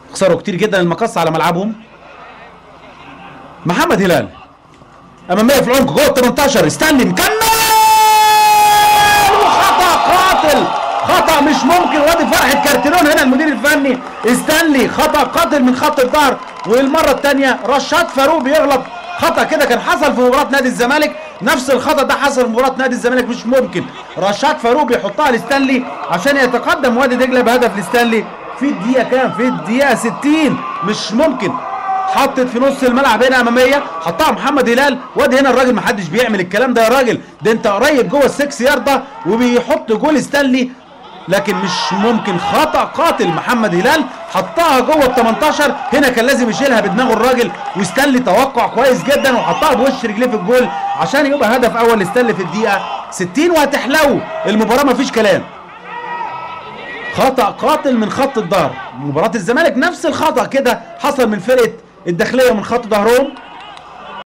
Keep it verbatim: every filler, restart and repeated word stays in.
خسروا كتير جدا المقص على ملعبهم. محمد هلال اماميه في العمق جوه ال تمنتاشر، ستانلي مكمل وخطا قاتل، خطا مش ممكن. وادي فرحه كارتيرون هنا المدير الفني ستانلي، خطا قاتل من خط الظهر. والمره الثانيه رشاد فاروق بيغلط خطا كده كان حصل في مباراه نادي الزمالك، نفس الخطا ده حصل في مباراه نادي الزمالك. مش ممكن رشاد فاروق بيحطها لستانلي عشان يتقدم وادي دجله بهدف لستانلي في الدقيقه كام؟ في الدقيقه ستين. مش ممكن. حطت في نص الملعب هنا اماميه، حطها محمد هلال. وادي هنا الراجل محدش بيعمل الكلام ده يا راجل، ده انت قريب جوه السكس يارده وبيحط جول ستانلي، لكن مش ممكن. خطا قاتل. محمد هلال حطها جوه ال تمنتاشر، هنا كان لازم يشيلها بدماغه الراجل، وستانلي توقع كويس جدا وحطها بوش رجليه في الجول عشان يبقى هدف اول لستانلي في الدقيقه ستين. وهتحلو المباراه مفيش كلام. خطا قاتل من خط الظهر. مباراه الزمالك نفس الخطا كده حصل من فرقه الداخليه من خط ظهرهم.